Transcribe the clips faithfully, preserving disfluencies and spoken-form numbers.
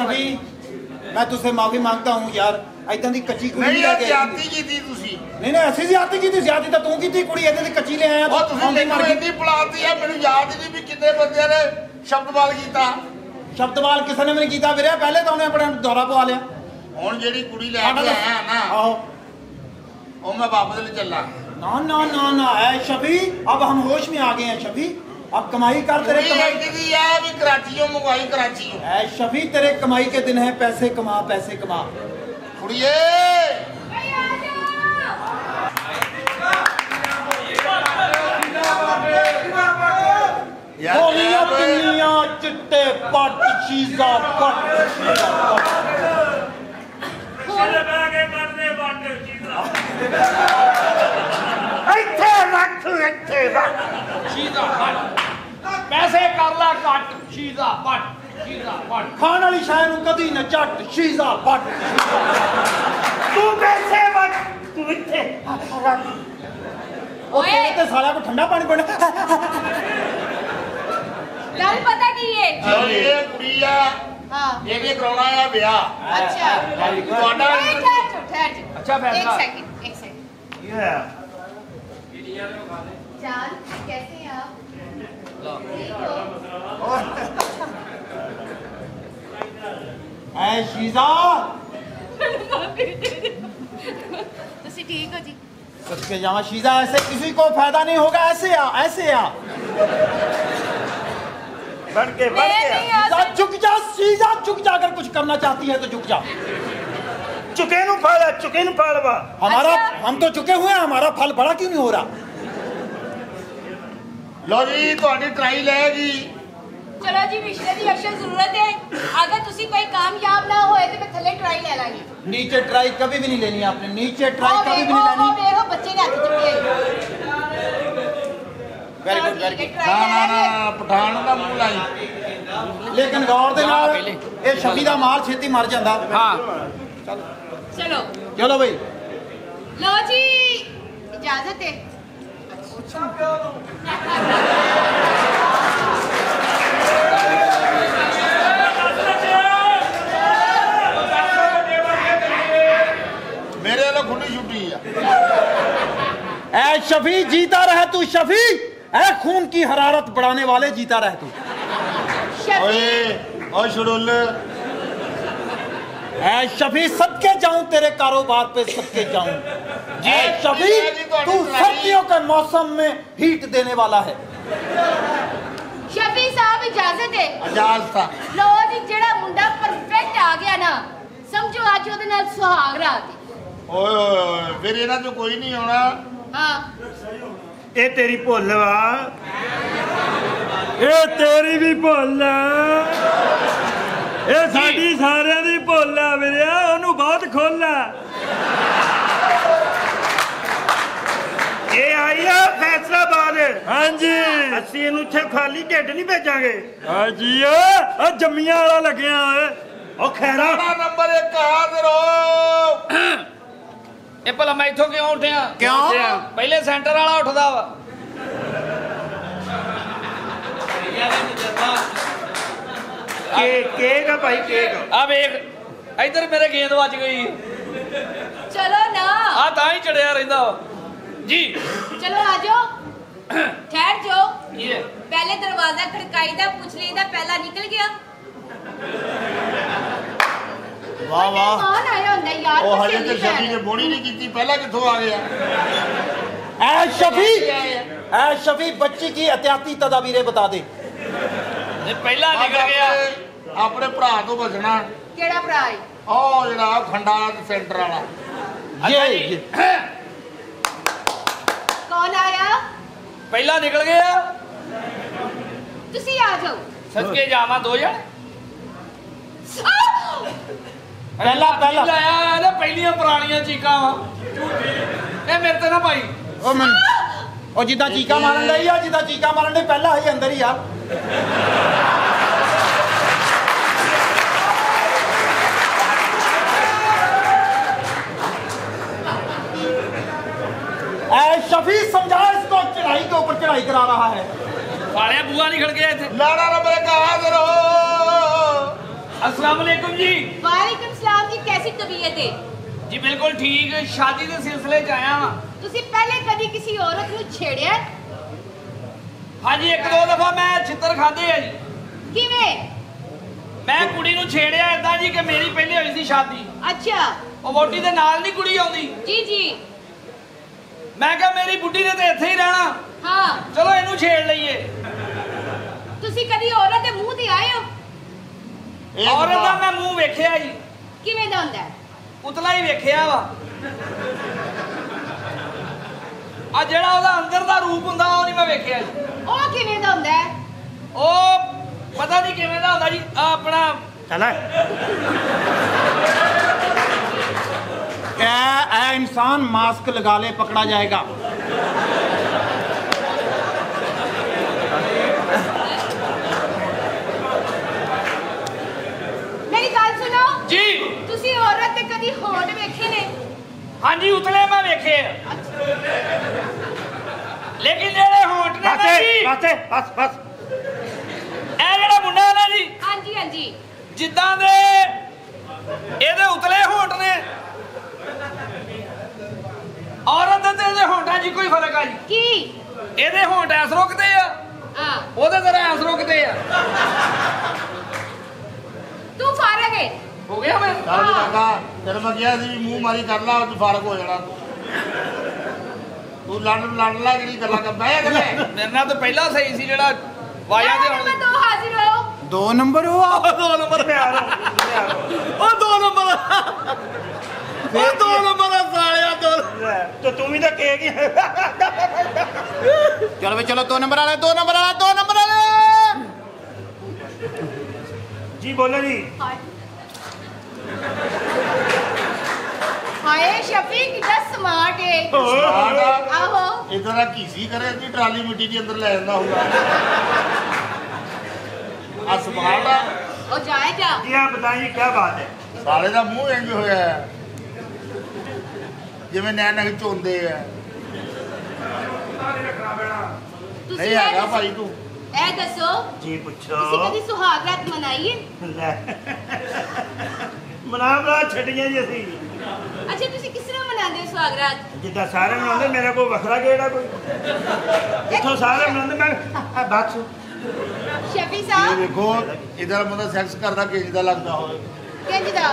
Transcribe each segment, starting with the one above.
शफी मैं तुझसे माफी मांगता हूँ यार इदां दी कच्ची कुड़ी नहीं यार ज्यादती कीती तुसी नहीं नहीं ऐसी ज्यादती कीती ज्यादती तां तू कीती कुड़ी इदां दी कच्ची ले आया ओ तुसी मैनू इन्नी बुलाती है मैनू याद ही नहीं भी कितने बंदे ने शब्दवाल कीता शब्दवाल किसी ने भी नहीं कीता वीरे पहले तो उन्हें अपने दौरा पवा लिया हुण जेहड़ी कुड़ी लेके आया ना आहो ओ मैं वापस ले चला ना ना ना ना ऐ शफी अब हम होश में आ गए हैं शफी अब कमाई कर तेरे कमाई की है भी कराचियों मंगवाई कराचियों ऐ शफी तेरे कमाई के दिन है पैसे कमा पैसे कमा कुड़िए गोलियां पिन्नियां चिट्टे पट चीज़ा पट ਇੱਥੇ ਰੱਖ ਇੱਥੇ ਰੱਖ ਚੀਜ਼ਾ ਪਟ ਪੈਸੇ ਕਰ ਲਾ ਕੱਟ ਚੀਜ਼ਾ ਪਟ ਚੀਜ਼ਾ ਪਟ ਖਾਣ ਵਾਲੀ ਸ਼ੈ ਨੂੰ ਕਦੀ ਨਾ ਝੱਟ ਚੀਜ਼ਾ ਪਟ ਤੂੰ ਪੈਸੇ ਵਟ ਤੂੰ ਇੱਥੇ ਰੱਖ ਉਹ ਤੇਰੇ ਤੇ ਸਾਲਿਆਂ ਕੋ ਠੰਡਾ ਪਾਣੀ ਪੀਣਾ ਗੱਲ ਪਤਾ ਕੀ ਹੈ ਇਹ ਕੁੜੀ ਆ ਹਾਂ ਇਹਨੇ ਕਰਾਉਣਾ ਆ ਵਿਆਹ अच्छा ਤੁਹਾਡਾ ठहर जाओ ठहर जाओ अच्छा फैसला एक सेकंड एक सेकंड ये जान कैसे हैं आप ऐ शीजा तुसी ठीक हो जी सच जावा शीजा ऐसे किसी को फायदा नहीं होगा ऐसे आ ऐसे आ बढ़ के बढ़ मैं के नहीं आ शीजा झुक जा शीजा झुक जा अगर कुछ करना चाहती है तो झुक जा चुके नु फाड़ा चुके नु फाड़वा हमारा अच्छा। हम तो चुके हुए हैं हमारा फल बड़ा क्यों नहीं हो रहा लो जी ਤੁਹਾਡੀ ਟਰਾਈ ਲੈਗੀ चलो जी विश्व की असल जरूरत है अगर तुसी कोई कामयाब ना होए तो मैं थल्ले ट्राई ले लांगी नीचे ट्राई कभी भी नहीं लेनी आपने नीचे ट्राई ओ कभी भी देखो नहीं वो लेनी देखो बच्चे ने हाथ चुके वेरी गुड वेरी गुड ਨਾ ਨਾ ਨਾ ਪਠਾਨ ਦਾ ਮੂੰਹ ਲਾਈ लेकिन गौर दे नाल ये शफी दा माल छेती मर जांदा हाँ चलो चलो भाई लो जी इजाजत है ਮੇਰੇ ਵੱਲੋਂ ਖੁੱਲੀ ਛੁੱਟੀ ਆ ऐ शफी जीता रहे तू शफी ऐ खून की हरारत बढ़ाने वाले जीता रहे तू शफी ਓਏ ਓ ਛੜੋਲ ऐ शफी सदके जाऊं तेरे कारोबार पे सदके जाऊं जी ऐ शफी तू सर्दियों के मौसम में हीट देने वाला है शफी साहब इजाजत है ਇਜਾਜ਼ਤ ਆ लो जी जेड़ा मुंडा परफेक्ट आ गया ना समझो आज ओदे नाल सुहाग रात ਓਏ ਓਏ ਓਏ ਫਿਰ ਇਹਨਾਂ ਚੋਂ ਕੋਈ ਨਹੀਂ ਆਉਣਾ हां ਇਹ ਤੇਰੀ ਭੁੱਲ ਵਾ ਇਹ ਤੇਰੀ ਵੀ ਭੁੱਲ ਆ ਇਹ ਸਾਡੀ ਸਾਰਿਆਂ ਦੀ ਭੁੱਲ ਆ ਵੀਰੇ ਉਹਨੂੰ ਬਹੁਤ ਖੁੱਲ ਆ ਇਹ ਆਈ ਆ ਫੈਸਲਾਬਾਦ ਹਾਂਜੀ ਅਸੀਂ ਇਹਨੂੰ ਇੱਥੇ ਖਾਲੀ ਢਿੱਡ ਨਹੀਂ ਭੇਜਾਂਗੇ ਹਾਂਜੀ ਆ ਜੰਮੀਆਂ ਵਾਲਾ ਲੱਗਿਆ ਓਏ ਉਹ ਖੈਰਾ ਨੰਬਰ ਇੱਕ ਹਾਜ਼ਰ ਹੋ ਇਹ ਭਲਾ ਮੈਂ ਇੱਥੋਂ ਕਿਉਂ ਉੱਠਿਆ ਕਿਉਂ? ਪਹਿਲੇ ਸੈਂਟਰ ਵਾਲਾ ਉੱਠਦਾ ਵਾ ਕੇਕ ਕੇਕ ਆ ਭਾਈ ਕੇਕ ਆ ਵੇਖ ਇੱਧਰ ਮੇਰੇ ਗੇਂਦ ਵੱਜ ਗਈ चलो ना ਆ ਤਾਂ ਹੀ ਚੜਿਆ ਰਹਿੰਦਾ ਵਾ। ਜੀ चलो आ जाओ ठहर जाओ ये पहले दरवाजा खड़काई दा पूछ लेदा पहला निकल गया वाह वाह कौन आया होंदा यार ਉਹ कुछ ਹਜੇ नहीं ਤੇ ਸ਼ਬੀ है। ਨੇ ਬੋਣੀ ਨਹੀਂ ਕੀਤੀ ਪਹਿਲਾਂ ਕਿੱਥੋਂ ਆ ਗਿਆ ऐ शफी ऐ शफी बच्ची की एहतियाती तदाबीरें बता दे ਇਹ ਪਹਿਲਾਂ ਨਿਕਲ ਗਿਆ ਆਪਣੇ- ਆਪਣੇ ਭਰਾ ਤੋਂ ਬਚਣਾ केड़ा भरा है ਉਹ ਜਿਹੜਾ ਖੰਡਾ ਸੈਂਟਰ ਵਾਲਾ ये, अच्छा जी। ये कौन आया ਪਹਿਲਾਂ ਨਿਕਲ ਗਿਆ तुसी आ जाओ ਸਦਕੇ ਜਾਵਾਂ ਦੋ ਜਣ पहला पहला ਲਾਇਆ ਇਹਦੇ ਪਹਿਲੀਆਂ ਪੁਰਾਣੀਆਂ ਚੀਕਾਂ ਵਾ ਇਹ ਮੇਰੇ ਤੇ ਨਾ ਭਾਈ ओ मन ओ जिदा चीका मारन दई आ जिदा चीका मारन दई पहला ही अंदर ही आ ऐ शफी समझा इसको चढ़ाई के ऊपर चढ़ाई करा रहा है ਸਾਲਿਆ ਬੂਆ ਨਹੀਂ ਖੜ ਗਿਆ ਇੱਥੇ ਲਾੜਾ ਨੰਬਰ ਇੱਕ ਹਾਜ਼ਰ ਹੋ अस्सलाम वालेकुम जी। वालेकुम सलाम जी, कैसी तबीयत है? जी बिल्कुल ठीक, शादी के सिलसिले च आया हाँ। ਤੁਸੀਂ ਪਹਿਲੇ ਕਦੀ ਕਿਸੇ ਔਰਤ ਨੂੰ ਛੇੜਿਆ? हाँ जी, एक दो दफा मैं छितर खाधे है जी। ਕਿਵੇਂ? मैं कुड़ी ਨੂੰ ਛੇੜਿਆ ਇਦਾਂ ਜੀ ਕਿ ਮੇਰੀ ਪਹਿਲੇ ਹੋਈ ਸੀ ਸ਼ਾਦੀ। ਅੱਛਾ। ਉਹ ਵੋਟੀ ਦੇ ਨਾਲ ਨਹੀਂ ਕੁੜੀ ਆਉਂਦੀ। ਜੀ ਜੀ। ਮੈਂ ਕਿਹਾ ਮੇਰੀ ਬੁੱਢੀ ਨੇ ਤੇ ਇੱਥੇ ਹੀ ਰਹਿਣਾ, ਹਾਂ ਚਲੋ ਇਹਨੂੰ ਛੇੜ ਲਈਏ। ਤੁਸੀਂ ਕਦੀ ਔਰਤ ਦੇ ਮੂੰਹ ਤੇ ਆਏ ਹੋ? ਇਹ ਔਰਤ ਦਾ ਦਫਾ ਮੈਂ ਮੂੰਹ ਵੇਖਿਆ ਜੀ, ਕਿਵੇਂ ਦਾ ਹੁੰਦਾ ਹੈ? ਉਤਲਾ ਹੀ ਵੇਖਿਆ ਵਾ। ਆ ਜਿਹੜਾ ਉਹਦਾ ਅੰਦਰ ਦਾ ਰੂਪ ਹੁੰਦਾ ਉਹ ਨਹੀਂ ਮੈਂ ਵੇਖਿਆ ਜੀ। ਉਹ ਕਿਵੇਂ ਦਾ ਹੁੰਦਾ ਹੈ? ਉਹ ਪਤਾ ਨਹੀਂ ਕਿਵੇਂ ਦਾ ਹੁੰਦਾ ਜੀ। ਆ ਆਪਣਾ चला ए इंसान मास्क लगा ले, पकड़ा जाएगा। ਮੇਰੀ ਗੱਲ ਸੁਣੋ ਜੀ। ਤੁਸੀਂ ਔਰਤ ਦੇ ਕਦੀ ਹੋਂਠ ਵੇਖੇ ਨੇ? ਹਾਂਜੀ ਉਤਲੇ ਮੈਂ ਵੇਖੇ ਆ। ਲੇਕਿਨ ਜਿਹੜੇ ਹੋਂਠ ਨੇ ਨਾ ਜੀ, बस बस बस ਇਹ ਜਿਹੜਾ ਮੁੰਡਾ ਹੈ ਨਾ ਜੀ, ਹਾਂਜੀ ਹਾਂਜੀ। ਜਿੱਦਾਂ ਦੇ ਇਹਦੇ ਉਤਲੇ ਹੋਂਠ ਨੇ, ਔਰਤ ਦੇ ਤੇ ਇਹਦੇ ਹੋਂਠਾਂ 'ਚ ਕੋਈ ਫਰਕ ਆ ਜੀ। ਕੀ? ਇਹਦੇ ਹੋਂਠ ਐਸ ਰੁਕਦੇ ਆ, ਹਾਂ ਉਹਦੇ ਜ਼ਰਾ ਐਸ ਰੁਕਦੇ ਆ। ਤੂੰ ਫਾਰਗ ਹੈ? ਹੋ ਗਿਆ ਮੈਂ ਚੱਲ ਜੀ ਕਾਕਾ, ਤੈਨੂੰ ਮੈਂ ਕਿਹਾ ਸੀ ਵੀ ਮੂੰਹ ਮਾਰੀ ਕਰ ਲਾ, ਤੂੰ ਫਰਕ ਹੋ ਜਾਣਾ। ਤੂੰ ਲੜ ਲੜ ਲਾ ਜਿਹੜੀ ਗੱਲਾਂ ਕਰ ਬਹਿ ਗੱਲੇ। ਮੇਰੇ ਨਾਲ ਤਾਂ ਪਹਿਲਾਂ ਸਹੀ ਸੀ ਜਿਹੜਾ ਵਾਇਆ ਦੇ ਮੈਂ ਹੁਣ। ਦੋ ਹਾਜ਼ਰ ਹੋ। दो नंबर हुआ। ਦੋ ਨੰਬਰ ਉਹ ਦੋ ਨੰਬਰ ਉਹ ਦੋ ਨੰਬਰ ਆ ਸਾਲਿਆ ਦੋ। तो तुम ही तो कहेगी चलो भाई चलो, दो नंबर वाले, दो नंबर वाला, दो नंबर वाले। जी बोलो जी। ਹਾਏ ਹਾਏ ਸ਼ਫੀਕ ਕਿੰਨਾ ਸਮਾਰਟ ਹੈ। ਸਮਾਰਟ ਆਹੋ ਇਦਾਂ ਦਾ ਕੀਸੀ ਕਰੇ ਦੀ ਟਰਾਲੀ ਮਿੱਟੀ ਦੇ ਅੰਦਰ ਲੈ ਜਾਂਦਾ ਹੁੰਦਾ। ਆ ਸਮਾਰਟ ਆ। ਉਹ ਜਾਏ ਜਾ। जी आप बताइए क्या बात है? ਸਾਲੇ ਦਾ ਮੂੰਹ ਇੰਜ ਹੋਇਆ ਹੈ ਜਿਵੇਂ ਨੈਣ ਨਗ ਚੋਂਦੇ ਆ। ਤੁਸੀਂ ਨਹੀਂ ਇਹ ਹੈਗਾ ਦੱਸੋ- ਭਾਈ ਤੂੰ। ਇਹ ਦੱਸੋ जी ਤੁਸੀਂ पूछो। ਕਦੀ ਸੁਹਾਗ ਰਾਤ ਮਨਾਈ ਹੈ? ਲੈ ਮਨਾ ਬਰਾ ਛੱਡੀਆਂ ਜੀ ਅਸੀਂ, ਅੱਛਾ ਤੁਸੀਂ ਕਿਸ ਤਰ੍ਹਾਂ ਮਨਾਉਂਦੇ ਹੋ ਸੁਹਾਗ ਰਾਤ? ਜਿੱਦਾਂ ਸਾਰੇ ਮਨਾਉਂਦੇ, ਮੇਰਾ ਕੋਈ ਵੱਖਰਾ ਕਿਹੜਾ ਕੋਈ, ਜਿੱਥੋਂ ਸਾਰੇ ਮਨਾਉਂਦੇ ਮੈਂ ਬਸ। ਸ਼ਫੀ ਇਹ ਸਾਹਿਬ ਵੇਖੋ ਇਧਰ ਬੰਦਾ ਸੈਕਸ ਕਰਦਾ ਕਿੰਜ ਦਾ ਲੱਗਦਾ ਹੋਵੇ। ਕਿੰਜ ਦਾ?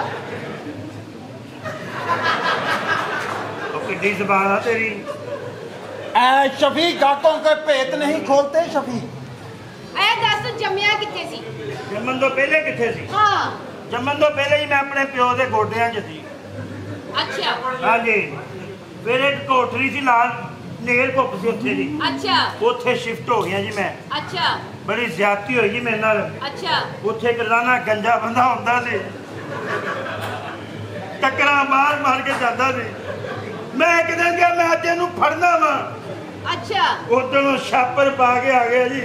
ਉਹ ਕਿੱਡੀ ਜ਼ਬਾਨ ਆ ਤੇਰੀ। ए शफी, गाकों के पेट नहीं खोलते शफी। ਇਹ ਦੱਸ ਤੂੰ ਜੰਮਿਆ ਕਿੱਥੇ ਸੀ? ਜੰਮਣ ਤੋਂ ਪਹਿਲੇ ਕਿੱਥੇ ਸੀ? ਹਾਂ ਜੰਮਣ ਤੋਂ ਪਹਿਲੇ ਹੀ ਮੈਂ ਆਪਣੇ ਪਿਓ ਦੇ ਗੋਡਿਆਂ 'ਚ ਸੀ। ਅੱਛਾ ਹਾਂਜੀ, ਫਿਰ ਇੱਕ ਕੋਠਰੀ ਸੀ ਲਾਲ ਨੇਲ ਭੁੱਖ ਸੀ ਉੱਥੇ ਦੀ, ਅੱਛਾ ਉੱਥੇ ਸ਼ਿਫਟ ਹੋ ਗਿਆ ਜੀ ਮੈਂ। ਅੱਛਾ ਬੜੀ ਜ਼ਿਆਦਤੀ ਹੋਈ ਜੀ ਮੇਰੇ ਨਾਲ। ਅੱਛਾ ਉੱਥੇ ਇੱਕ ਰੋਜ਼ਾਨਾ ਗੰਜਾ ਬੰਦਾ ਹੁੰਦਾ ਸੀ, ਟੱਕਰਾਂ ਮਾਰ ਮਾਰ ਕੇ ਜਾਂਦਾ ਸੀ। ਮੈਂ ਕਿਤੇ ਗਿਆ ਮੈਂ ਅੱਜ ਇਹਨੂੰ ਫੜਨਾ ਵਾ, ਅੱਛਾ ਉਦੋਂ ਛਾਪਰ ਪਾ ਕੇ ਆ ਗਿਆ ਜੀ।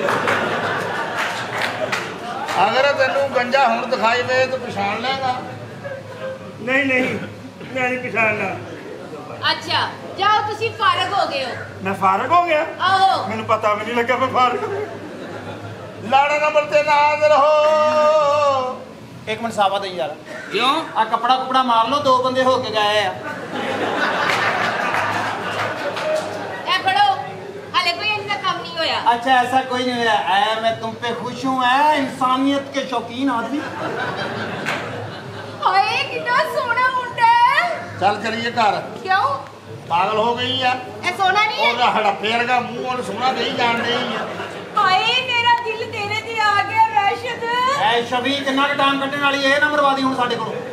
ਅਗਰ ਤੈਨੂੰ ਗੰਜਾ ਹੁਣ ਦਿਖਾਈ ਦੇ ਤਾਂ ਪਛਾਣ ਲੈਗਾ। ਨਹੀਂ ਨਹੀਂ ਮੈਂ ਨਹੀਂ ਪਛਾਣਨਾ। ਅੱਛਾ ਜਾਓ ਤੁਸੀਂ ਫਾਰਗ ਹੋ ਗਏ ਹੋ। ਮੈਂ ਫਾਰਗ ਹੋ ਗਿਆ? ਆਹੋ ਮੈਨੂੰ ਪਤਾ ਵੀ ਨਹੀਂ ਲੱਗਾ ਮੈਂ ਫਾਰਗ ਹੋ ਗਿਆ। ਲਾੜਾ ਨੰਬਰ ਤੇ ਨਾ ਹਾਜ਼ਰ ਹੋ। एक मिनट सावा दे यार, ਕਿਉਂ? आ कपड़ा कुपड़ा मार लो, दो बंदे होके गए हैं। ਇਹ ਫੜੋ, ਹਾਲੇ ਕੋਈ ਇੰਨਾ ਕੰਮ ਨਹੀਂ ਹੋਇਆ। अच्छा ऐसा कोई नहीं हुआ। ऐ मैं तुम पे खुश हूँ, ऐ इंसानियत के शौकीन आदमी। ਹਾਏ ਕਿੰਨਾ ਸੋਹਣਾ ਮੁੰਡਾ ਹੈ। ਚੱਲ ਚਲੀਏ ਘਰ। ਕਿਉਂ? ਪਾਗਲ ਹੋ ਗਈ ਆ। ਇਹ ਸੋਹਣਾ ਨਹੀਂ ਹੈ? ਉਹਦਾ ਹੜੱਪੇ ਵਰਗਾ ਮੂੰਹ ਉਹਨੂੰ ਸੋਹਣਾ ਕਹੀ ਜਾਣ ਡਈ ਆ। ਹਾਏ ਮੇਰਾ ਦਿਲ ਤੇਰੇ ਤੇ ਆ ਗਿਆ ਰਾਸ਼ਦ। ऐ शफी, किन्ना क टाइम कट्टने वाली है ना मरवादी हुण साडे कोलों।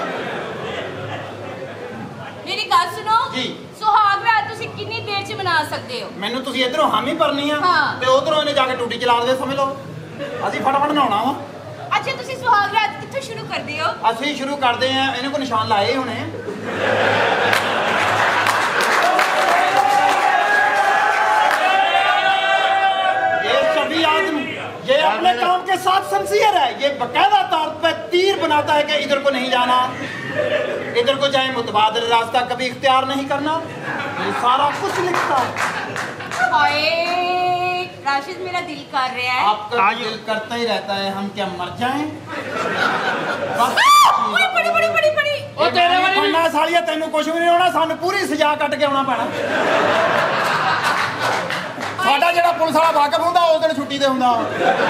ਮੇਰੀ ਗੱਲ ਸੁਣੋ ਜੀ। ਸੁਹਾਗ ਰਾਤ ਤੁਸੀਂ ਕਿੰਨੀ ਦੇਰ ਚ ਮਨਾ ਸਕਦੇ ਹੋ? ਮੈਨੂੰ ਤੁਸੀਂ ਇਧਰੋਂ ਹਾਮੀ ਭਰਨੀ ਆ ਹਾਂ। ਤੇ ਉਧਰੋਂ ਇਹਨੇ ਜਾ ਕੇ ਟੂਟੀ ਚਲਾ ਦੇਵੇ, ਸਮਝ ਲਓ। ਅਸੀਂ ਫਟਾਫਟ ਨਹਾਉਣਾ ਵਾ। ਅੱਛਾ ਤੁਸੀਂ ਸੁਹਾਗ ਰਾਤ ਕਿੱਥੋਂ ਸ਼ੁਰੂ ਕਰਦੇ ਹੋ? ਅਸੀਂ ਸ਼ੁਰੂ ਕਰਦੇ ਆ, ਇਹਨੇ ਕੋ ਨਿਸ਼ਾਨ ਲਾਏ ਹੋਣੇ। ये शफी आदमी, ये अपने काम के साथ सिंसियर है। ये बकायदा तौर पे तीर बनाता है कि इधर को नहीं जाना, इधर को जाए, मुतबादल रास्ता कभी इख्तियार नहीं करना। ये सारा कुछ लिखता है। ਹਾਏ राशिद मेरा दिल कर रहा है। आपका तो दिल करता ही रहता है, हम क्या मर जाएं? बस ओए बड़ी बड़ी बड़ी बड़ी ਉਹ ਤੇਰੇ ਵਾਲੀ फड़ना सालिया तेन कुछ भी नहीं होना, सानू पूरी सजा कट के आना पैना। साडा जेड़ा पुलिस वाला वाकफ हुंदा उस दिन छुट्टी ते हुंदा।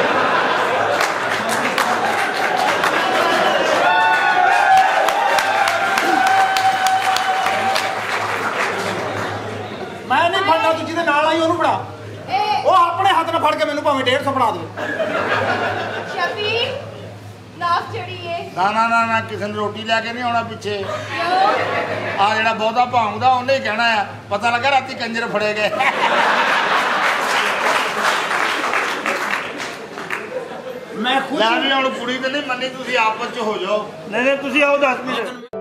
मैं नहीं फड़ना, तू जिहदे नाल आई ओनू फड़ा। ए ਉਹ ਆਪਣੇ ਹੱਥ ਨਾਲ ਫੜ ਕੇ ਮੈਨੂੰ ਭਾਵੇਂ डेढ़ सौ ਫੜਾ ਦੇ। शफीक नाफ चढ़िए ਨਾ ਨਾ ਨਾ ਨਾ ਕਿਸੇ ਨੂੰ ਰੋਟੀ ਲੈ ਕੇ ਨਹੀਂ ਆਉਣਾ ਪਿੱਛੇ। क्यों? ਆ ਜਿਹੜਾ ਬਹੁਤਾ ਭੌਂਕਦਾ ਉਹਨੇ ਹੀ ਕਹਿਣਾ ਆ ਪਤਾ ਲੱਗਾ ਰਾਤੀ ਕੰਜਰ ਫੜੇ ਗਏ। ਮੈਂ ਖੁਦ ਲੈ ਵੀ ਹੁਣ ਕੁੜੀ ਤੇ ਨਹੀਂ ਮੰਨੀ, ਤੁਸੀਂ ਆਪਸ ਚ ਹੋ ਜਾਓ। ਨਹੀਂ ਨਹੀਂ ਤੁਸੀਂ ਆਓ ਦਸ ਮਿੰਟ